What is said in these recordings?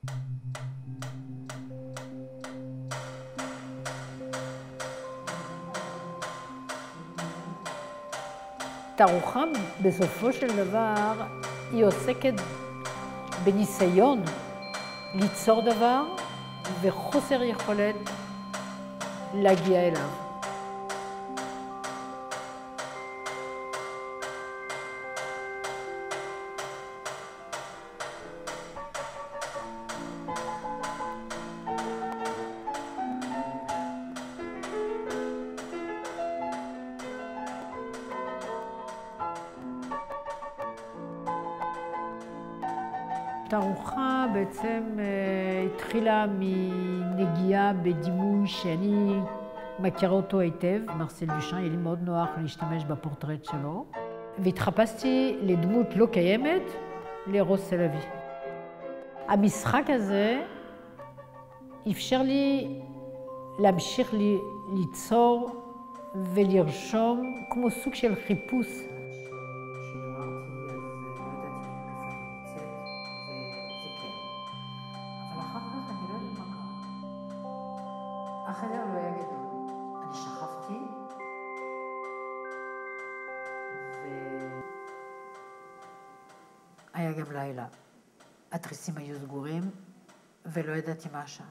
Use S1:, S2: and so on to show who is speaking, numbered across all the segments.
S1: תערוכה בסופו של דבר היא עוסקת בניסיון ליצור דבר וחוסר יכולת להגיע אליו. התערוכה בעצם התחילה מנגיעה בדימוי שאני מכירה אותו היטב, מרסל דושן, היה לי מאוד נוח להשתמש בפורטרט שלו, והתחפשתי לדמות לא קיימת, לרוס סלבי. המשחק הזה אפשר לי להמשיך ליצור ולרשום כמו סוג של חיפוש. החדר לא היה גדול. אני שכבתי, והיה גם לילה. התריסים היו סגורים, ולא ידעתי מה השעה.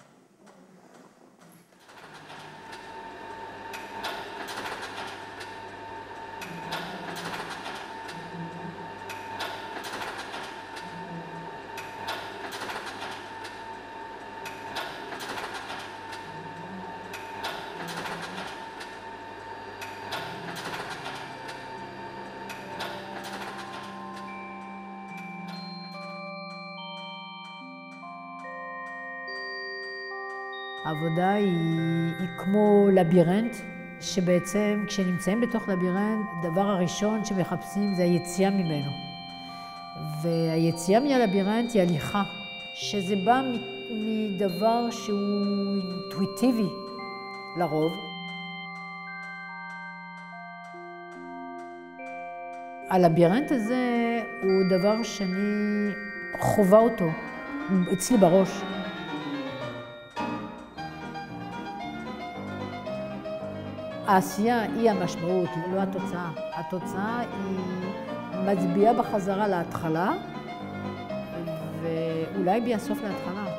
S1: העבודה היא כמו לבירנט, שבעצם כשנמצאים בתוך לבירנט, הדבר הראשון שמחפשים זה היציאה ממנו. והיציאה מהלבירנט היא הליכה, שזה בא מדבר שהוא אינטואיטיבי לרוב. הלבירנט הזה הוא דבר שאני חווה אותו אצלי בראש. העשייה היא המשמעות, לא התוצאה. התוצאה היא מצביעה בחזרה להתחלה, ואולי בסוף להתחלה.